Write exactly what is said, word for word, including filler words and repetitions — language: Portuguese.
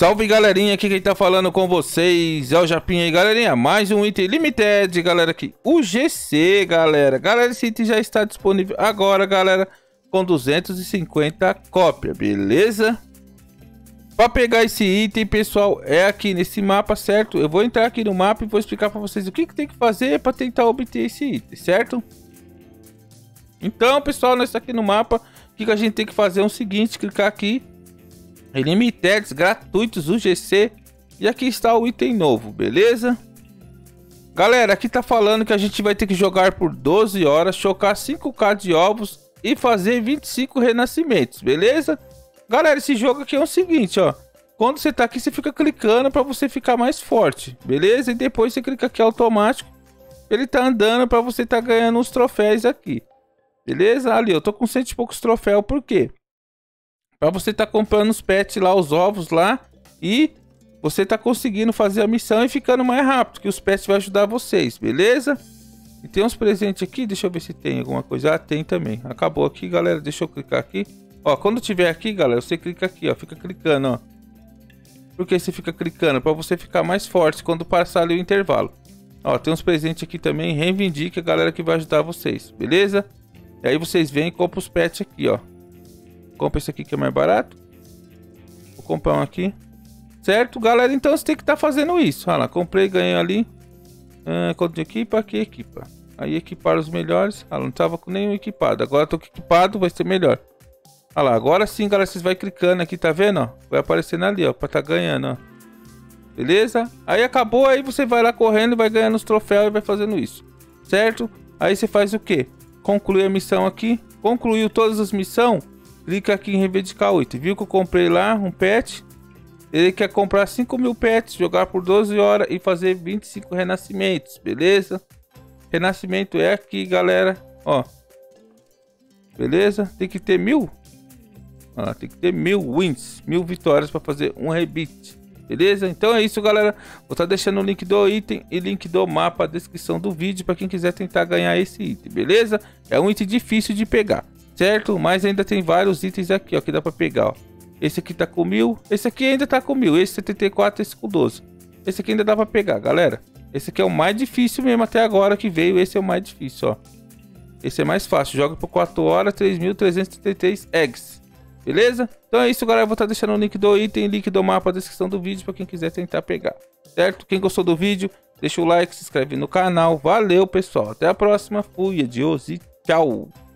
Salve galerinha, aqui quem tá falando com vocês é o Japinha aí, galerinha. Mais um item limited, galera, aqui o G C, galera. Galera, esse item já está disponível agora, galera, com duzentas e cinquenta cópias, beleza? Para pegar esse item, pessoal, é aqui nesse mapa, certo? Eu vou entrar aqui no mapa e vou explicar para vocês o que, que tem que fazer para tentar obter esse item, certo? Então, pessoal, nós estamos aqui no mapa. O que, que a gente tem que fazer é o seguinte: clicar aqui em Limited gratuitos U G C. E aqui está o item novo, beleza? Galera, aqui tá falando que a gente vai ter que jogar por doze horas, chocar cinco K de ovos e fazer vinte e cinco renascimentos, beleza? Galera, esse jogo aqui é o seguinte, ó. Quando você tá aqui, você fica clicando para você ficar mais forte, beleza? E depois você clica aqui automático. Ele tá andando para você tá ganhando os troféus aqui. Beleza? Ali, eu tô com cento e poucos troféus, por quê? Pra você tá comprando os pets lá, os ovos lá, e você tá conseguindo fazer a missão e ficando mais rápido, que os pets vai ajudar vocês, beleza? E tem uns presentes aqui, deixa eu ver se tem alguma coisa. Ah, tem também. Acabou aqui, galera, deixa eu clicar aqui. Ó, quando tiver aqui, galera, você clica aqui, ó, fica clicando, ó. Por que você fica clicando? Pra você ficar mais forte quando passar ali o intervalo. Ó, tem uns presentes aqui também, reivindique a galera que vai ajudar vocês, beleza? E aí vocês vêm e compram os pets aqui, ó. Compra esse aqui que é mais barato. Vou comprar um aqui. Certo, galera? Então você tem que estar tá fazendo isso. Olha lá, comprei, ganhei ali. Ah, quanto de equipa? Aqui equipa. Aí equipar os melhores. Ah, não tava com nenhum equipado. Agora tô equipado, vai ser melhor. Olha lá, agora sim, galera, vocês vai clicando aqui, tá vendo? Ó? Vai aparecendo ali, ó, pra tá ganhando, ó. Beleza? Aí acabou, aí você vai lá correndo, vai ganhando os troféus e vai fazendo isso. Certo? Aí você faz o quê? Concluir a missão aqui. Concluiu todas as missões. Clica aqui em reivindicar o item. Viu que eu comprei lá um pet? Ele quer comprar cinco mil pets, jogar por doze horas e fazer vinte e cinco renascimentos, beleza? Renascimento é aqui, galera. Ó. Beleza? Tem que ter mil. Ah, tem que ter mil wins, mil vitórias para fazer um rebite. Beleza? Então é isso, galera. Vou estar deixando o link do item e link do mapa na descrição do vídeo para quem quiser tentar ganhar esse item, beleza? É um item difícil de pegar, certo? Mas ainda tem vários itens aqui, ó, que dá para pegar, ó. Esse aqui tá com mil, esse aqui ainda tá com mil, esse setenta e quatro, esse com doze. Esse aqui ainda dá para pegar, galera. Esse aqui é o mais difícil mesmo até agora que veio, esse é o mais difícil, ó. Esse é mais fácil, joga por quatro horas, três mil trezentos e trinta e três eggs. Beleza? Então é isso, galera. Eu vou estar deixando o link do item, link do mapa na descrição do vídeo para quem quiser tentar pegar. Certo? Quem gostou do vídeo, deixa o like, se inscreve no canal. Valeu, pessoal. Até a próxima. Fui, adiós e tchau.